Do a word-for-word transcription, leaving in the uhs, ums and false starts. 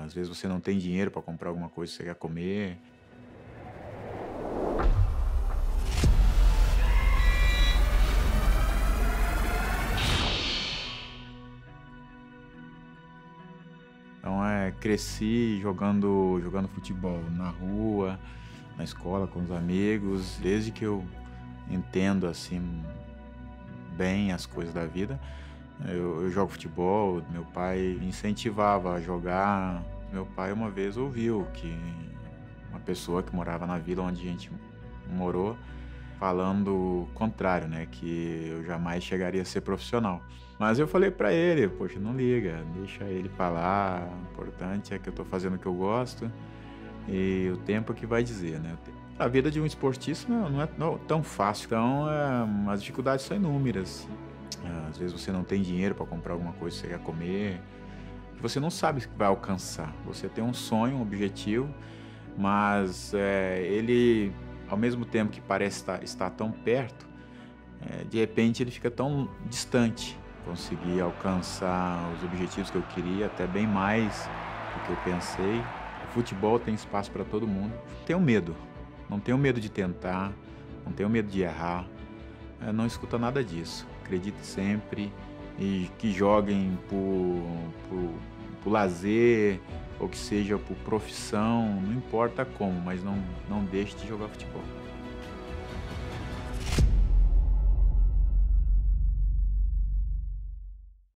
Às vezes você não tem dinheiro para comprar alguma coisa que você quer comer. Então, é, cresci jogando jogando futebol na rua, na escola com os amigos, desde que eu entendo, assim, bem as coisas da vida. Eu eu jogo futebol, meu pai me incentivava a jogar. Meu pai uma vez ouviu que uma pessoa que morava na vila onde a gente morou, falando o contrário, né, que eu jamais chegaria a ser profissional. Mas eu falei pra ele: "Poxa, não liga, deixa ele pra lá, o importante é que eu tô fazendo o que eu gosto e o tempo é que vai dizer, né". O te A vida de um esportista não não é não tão fácil, então, eh, as dificuldades são inúmeras. Ah, Às vezes você não tem dinheiro para comprar alguma coisa que você quer comer, que você não sabe se vai alcançar. Você tem um sonho, um objetivo, mas, eh, ele, ao mesmo tempo que parece estar estar tão perto, eh, de repente ele fica tão distante. Consegui alcançar os objetivos que eu queria, até bem mais do que eu pensei. O futebol tem espaço para todo mundo. Tenho medo, não tenho medo de tentar, não tenho medo de errar. Eh, não escuta nada disso. Acredite sempre e que joguem por, por, por lazer ou que seja por profissão, não importa como, mas não, não deixe de jogar futebol.